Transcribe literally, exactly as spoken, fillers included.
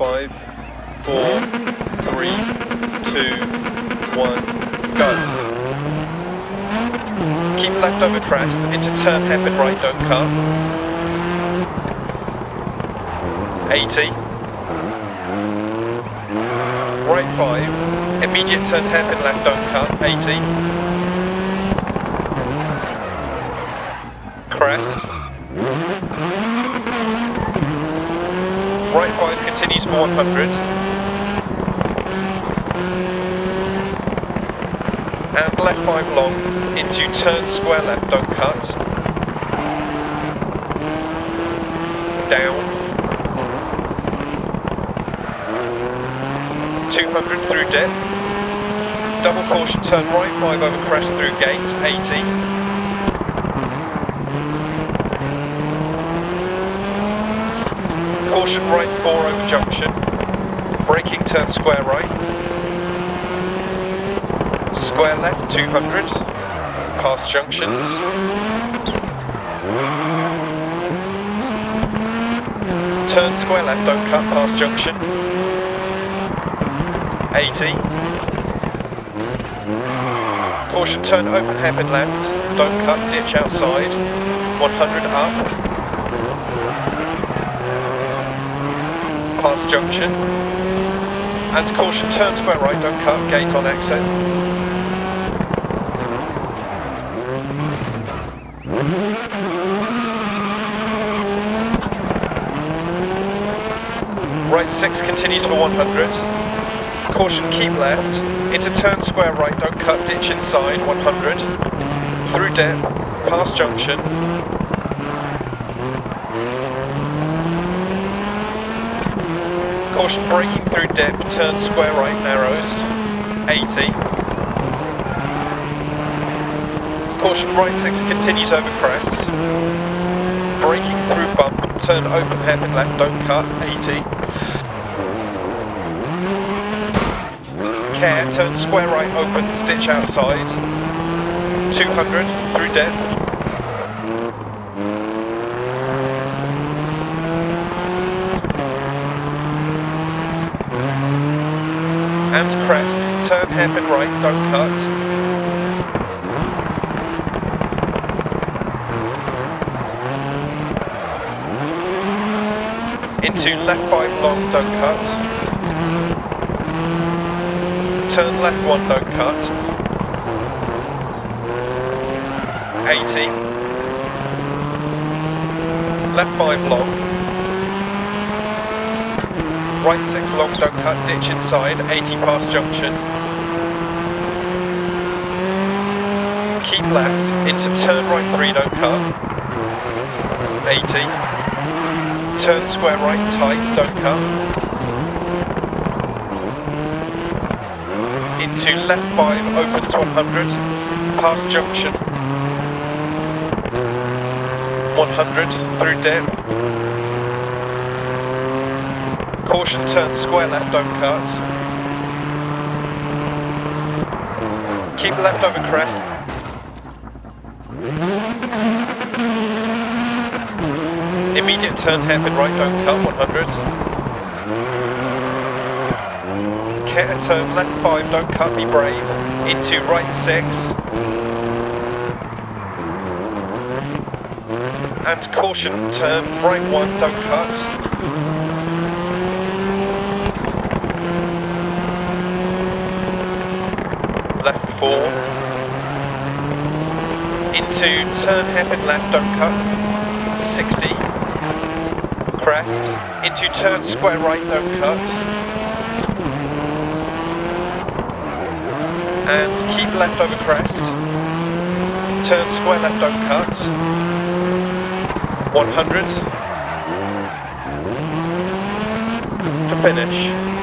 Five, four, three, two, one, go. Keep left over crest, into turn hairpin right, don't cut. eighty. Right five, immediate turn hairpin left, don't cut, eighty. Crest. Right five continues for one hundred. And left five long into turn square left, don't cut. Down. two hundred through dip. Double caution, turn right five over crest through gate, eighty. Caution right four over junction. Braking turn square right. Square left two hundred. Past junctions. Turn square left, don't cut, past junction. eighty. Caution, turn open hairpin left, don't cut, ditch outside. one hundred up. Past junction. And caution, turn square right, don't cut, gate on exit. Right six continues for one hundred. Caution, keep left. Into turn square right, don't cut, ditch inside, one hundred. Through dip, past junction. Caution, braking through dip, turn square right, narrows, eighty. Caution, right six continues over crest. Braking through bump, turn open hairpin left, don't cut, eighty. Care, turn square right, opens, ditch outside, two hundred, through dip. And crest, turn hairpin right, don't cut. Into left five long, don't cut. Turn left one, don't cut. eighty. Left five long. Right six long, don't cut, ditch inside, eighty past junction. Keep left, into turn right three, don't cut. eighty. Turn square right tight, don't cut. Into left five, opens one hundred, past junction. one hundred, through dip. Caution, turn square left, don't cut. Keep left over crest. Immediate turn hairpin right, don't cut, one hundred. Care, turn left five, don't cut, be brave. Into right six. And caution, turn right one, don't cut. Left four. Into turn hairpin left, don't cut. sixty. Crest. Into turn square right, don't cut. And keep left over crest. Turn square left, don't cut. one hundred. To finish.